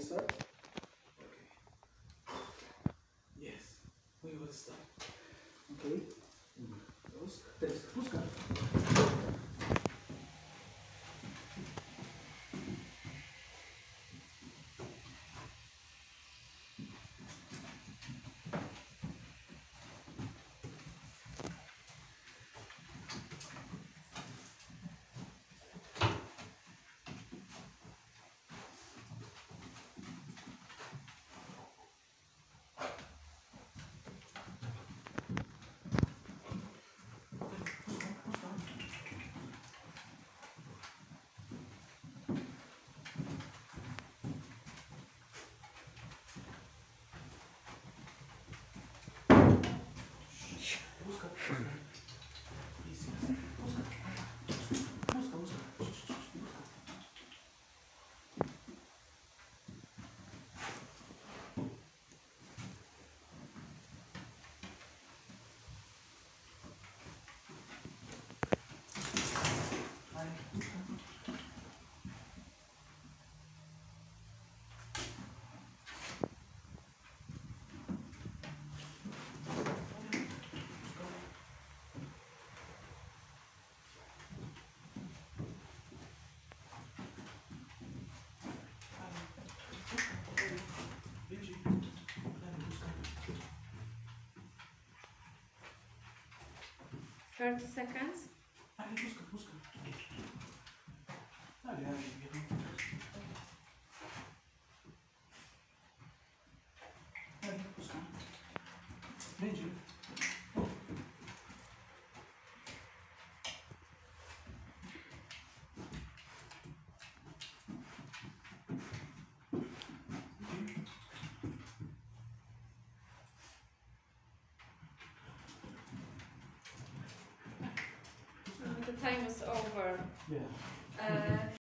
start? Okay. Yes, we will start. Okay. Dos, tres, busca. Busca, busca. Easy. Busca. Busca, busca. Busca. Vale, busca. Benji. Dale, busca. 30 seconds. Dale, busca, busca. Dale, dale, viejo. Dale, busca. Benji. The time is over. Yeah.